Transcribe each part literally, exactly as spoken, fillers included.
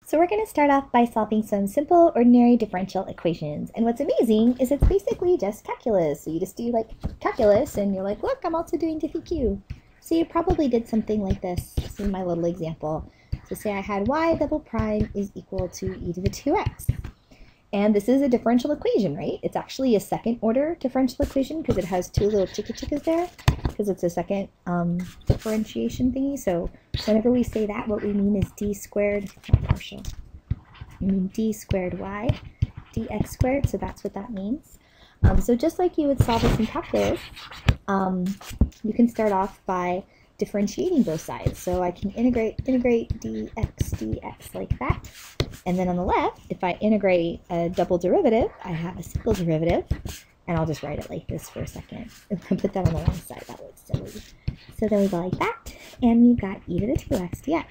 So we're going to start off by solving some simple ordinary differential equations. And what's amazing is it's basically just calculus. So you just do like calculus and you're like, look, I'm also doing diffie-q. So you probably did something like this. This is my little example. So say I had y double prime is equal to e to the two x. And this is a differential equation, right? It's actually a second order differential equation because it has two little chicka chickas there because it's a second um, differentiation thingy. So whenever we say that, what we mean is d squared, not partial. We mean d squared y, dx squared, so that's what that means. Um, so just like you would solve this in calculus, um, you can start off by differentiating both sides. So I can integrate integrate dx dx like that. And then on the left, if I integrate a double derivative, I have a single derivative. And I'll just write it like this for a second. And put that on the wrong side. That looks silly. So then we go like that. And we've got e to the two x dx.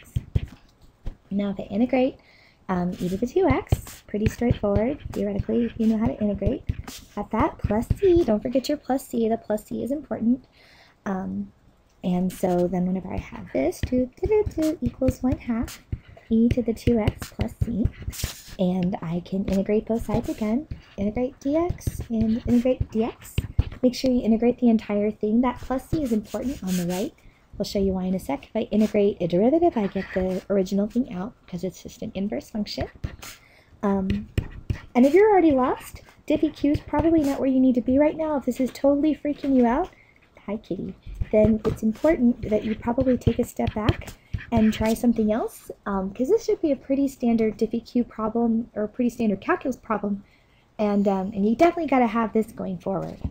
Now if I integrate um, e to the two x, pretty straightforward. Theoretically, if you know how to integrate. Got that plus c. Don't forget your plus c. The plus c is important. Um, and so then whenever I have this, two, two, two equals one half e to the two x plus c, and I can integrate both sides again, integrate dx and integrate dx. Make sure you integrate the entire thing. That plus c is important on the right. I'll show you why in a sec. If I integrate a derivative, I get the original thing out because it's just an inverse function. Um, and if you're already lost, diffie-q is probably not where you need to be right now. If this is totally freaking you out, hi kitty, then it's important that you probably take a step back and try something else, because um, this should be a pretty standard diffie-q problem, or a pretty standard calculus problem, and, um, and you definitely got to have this going forward.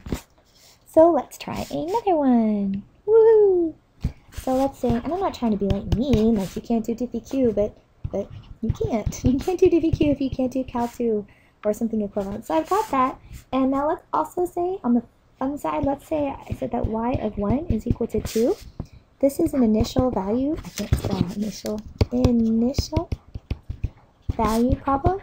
So let's try another one. Woo! So let's say, and I'm not trying to be like mean, like you can't do diffie-q, but, but you can't. You can't do diffie-q if you can't do cal two or something equivalent. So I've got that, and now let's also say on the fun side, let's say I said that y of one is equal to two. This is an initial value, I can't spell initial, initial value problem.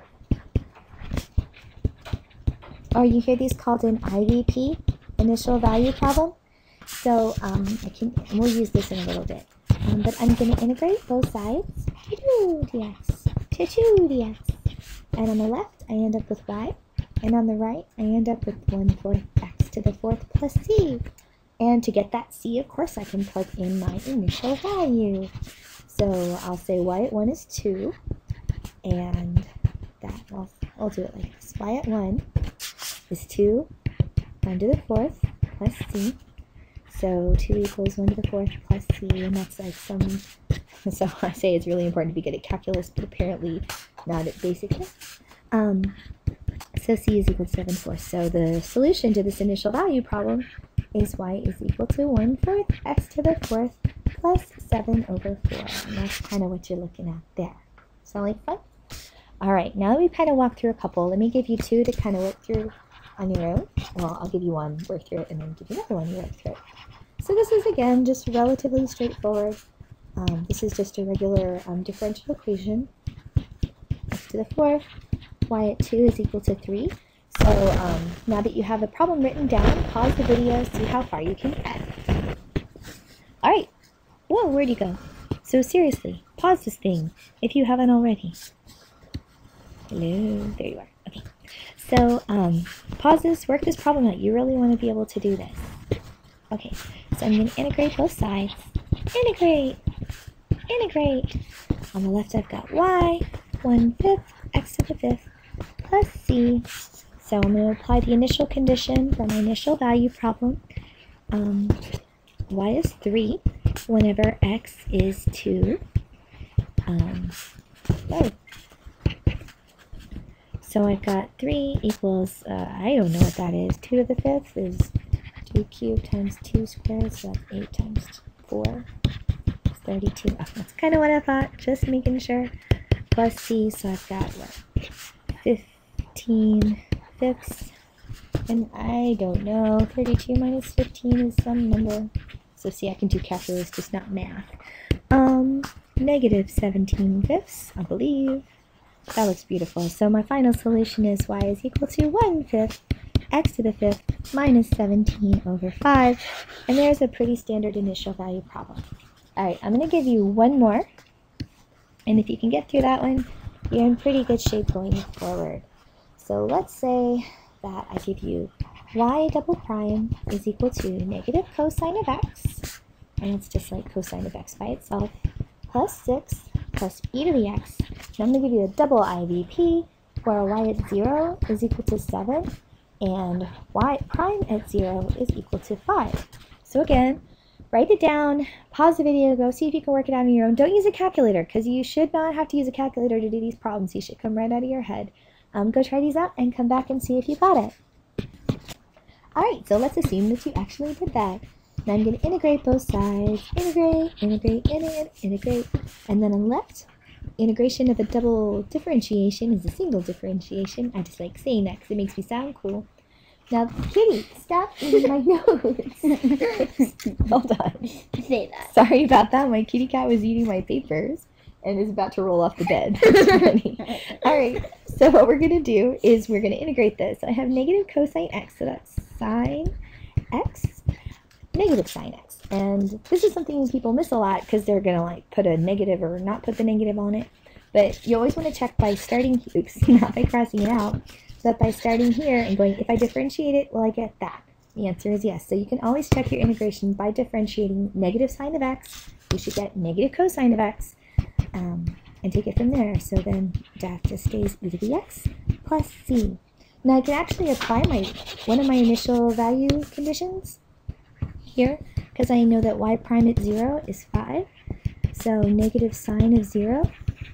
Or you hear these called an I V P, initial value problem. So um, I can, and we'll use this in a little bit. Um, but I'm going to integrate both sides, two dx, two dx. And on the left, I end up with y. And on the right, I end up with one fourth x to the fourth plus c. And to get that c, of course, I can plug in my initial value. So I'll say y at one is two, and that, I'll, I'll do it like this. Y at one is two, one to the fourth plus c. So two equals one to the fourth plus c, and that's like some, so I say it's really important to be good at calculus, but apparently not at basic. Um, so c is equal to seven fourths. So the solution to this initial value problem is y is equal to one fourth x to the fourth plus seven over four. And that's kind of what you're looking at there. Sound like fun? All right, now that we've kind of walked through a couple, let me give you two to kind of work through on your own. Well, I'll give you one, work through it, and then give you another one, you work through it. So this is, again, just relatively straightforward. Um, this is just a regular um, differential equation. X to the fourth, y at two is equal to three. So um, now that you have the problem written down, pause the video, see how far you can get. All right. Whoa, where'd you go? So seriously, pause this thing if you haven't already. Hello, there you are. Okay. So um, pause this, work this problem out. You really want to be able to do this. Okay, so I'm going to integrate both sides. Integrate, integrate. On the left, I've got y, one fifth, x to the fifth, plus c. So I'm going to apply the initial condition for my initial value problem. Um, y is three whenever x is two. Um, oh. So I've got three equals, uh, I don't know what that is. two to the fifth is two cubed times two squared, so that's eight times four. It's thirty-two. Oh, that's kind of what I thought, just making sure. Plus c, so I've got what? fifteen fifths. And I don't know, thirty-two minus fifteen is some number. So see, I can do calculus, just not math. Um, negative seventeen fifths, I believe. That looks beautiful. So my final solution is y is equal to one fifth x to the fifth minus seventeen over five. And there's a pretty standard initial value problem. All right, I'm going to give you one more. And if you can get through that one, you're in pretty good shape going forward. So let's say that I give you y double prime is equal to negative cosine of x, and it's just like cosine of x by itself, plus six plus e to the x. Now I'm going to give you a double I V P where y at zero is equal to seven and y prime at zero is equal to five. So again, write it down, pause the video, go see if you can work it out on your own. Don't use a calculator because you should not have to use a calculator to do these problems. You should come right out of your head. Um, go try these out and come back and see if you got it. Alright, so let's assume that you actually did that. Now I'm going to integrate both sides. Integrate, integrate, integrate, integrate. And then on left, integration of a double differentiation is a single differentiation. I just like saying that because it makes me sound cool. Now, Kitty, stop eating my nose. Hold on. Say that. Sorry about that. My kitty cat was eating my papers and is about to roll off the bed. Alright, so what we're going to do is we're going to integrate this. I have negative cosine x, so that's sine x, negative sine x. And this is something people miss a lot because they're going to like put a negative or not put the negative on it. But you always want to check by starting, oops, not by crossing it out, but by starting here and going, if I differentiate it, will I get that? The answer is yes. So you can always check your integration by differentiating negative sine of x. You should get negative cosine of x. Um, and take it from there. So then that just stays e to the x plus c. Now I can actually apply my one of my initial value conditions here because I know that y prime at zero is five. So negative sine of zero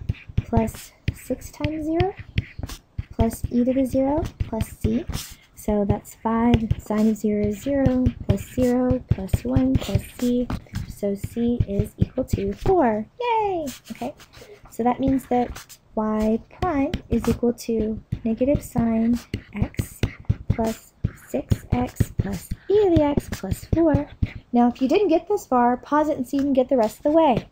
plus six times zero plus e to the zero plus c. So that's five, sine of zero is zero, plus zero, plus one, plus c. So c is equal to four. Yay! Okay, so that means that y prime is equal to negative sine x plus six x plus e to the x plus four. Now, if you didn't get this far, pause it and see if you can get the rest of the way.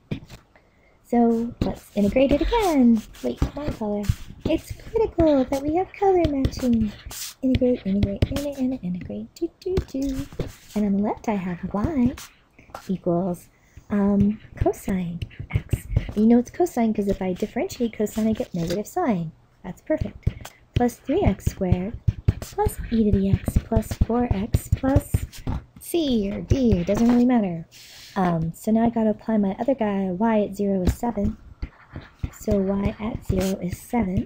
So let's integrate it again. Wait, my color. It's critical that we have color matching. Integrate, integrate, integrate, integrate, integrate, do, do, do. And on the left I have y equals um, cosine x. You know it's cosine because if I differentiate cosine I get negative sine. That's perfect. Plus three x squared plus e to the x plus four x plus c or d, it doesn't really matter. Um, so now I got to apply my other guy. Y at zero is seven. So y at zero is seven.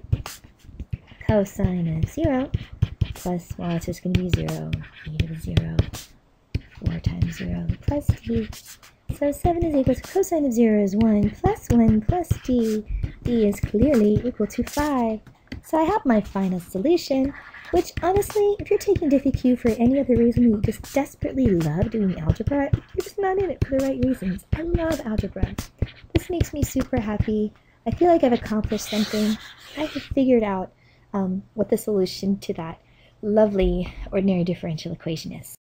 Cosine of zero plus, well, it's just going to be zero. E to the zero. four times zero plus d. So seven is equal to cosine of zero is one plus one plus d. d is clearly equal to five. So I have my final solution, which honestly, if you're taking diffie-Q for any other reason you just desperately love doing algebra, you're just not in it for the right reasons. I love algebra. This makes me super happy. I feel like I've accomplished something. I have figured out um, what the solution to that lovely ordinary differential equation is.